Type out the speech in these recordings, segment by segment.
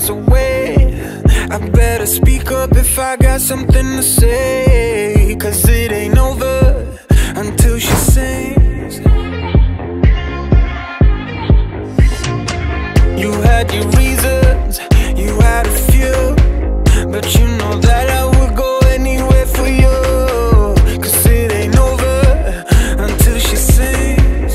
miles away. I better speak up if I got something to say, 'cause it ain't over until she sings. You had your reasons, you had a few, but you know that I would go anywhere for you. 'Cause it ain't over until she sings.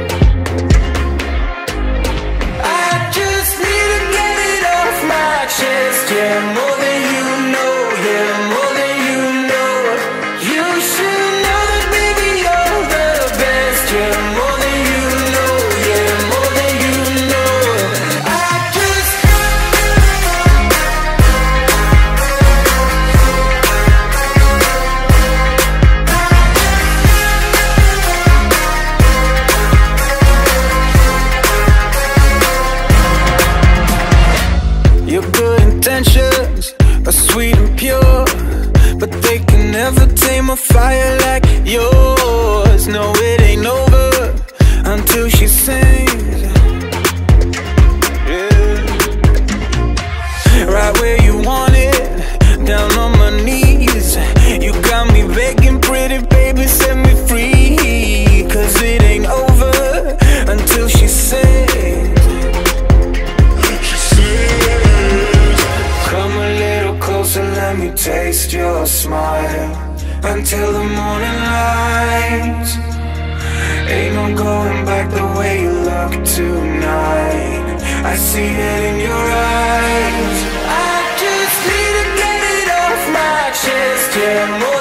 I just need to get it off my chest, yeah, more than you know, yeah, more than you know. You should know that, baby, you're the best, yeah, more than you know, yeah, more than you know. I just your good intentions are sweet and pure, but they can never tame a fire like yours. No, it ain't over until she sings. Yeah. Right where you want it, down on my knees. You got me begging, pretty baby, set me free. 'Cause it ain't over until she sings. Come a little closer, let me taste your smile, until the morning light. Ain't no going back the way you look tonight. I see it in your eyes. I just need to get it off my chest, yeah, more